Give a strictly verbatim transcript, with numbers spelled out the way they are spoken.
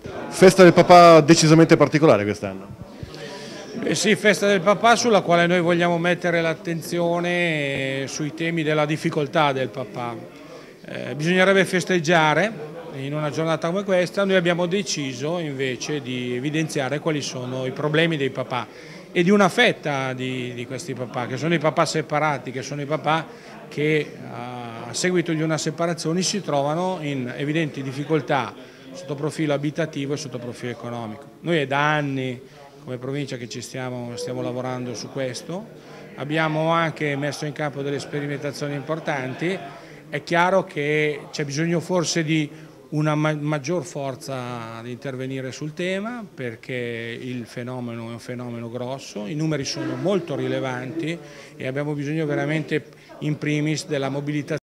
Festa del papà decisamente particolare quest'anno. Eh sì, festa del papà sulla quale noi vogliamo mettere l'attenzione sui temi della difficoltà del papà. Eh, bisognerebbe festeggiare in una giornata come questa, noi abbiamo deciso invece di evidenziare quali sono i problemi dei papà e di una fetta di, di questi papà, che sono i papà separati, che sono i papà che a seguito di una separazione si trovano in evidenti difficoltà sotto profilo abitativo e sotto profilo economico. Noi è da anni come provincia che ci stiamo, stiamo lavorando su questo, abbiamo anche messo in campo delle sperimentazioni importanti, è chiaro che c'è bisogno forse di una maggior forza di intervenire sul tema perché il fenomeno è un fenomeno grosso, i numeri sono molto rilevanti e abbiamo bisogno veramente in primis della mobilitazione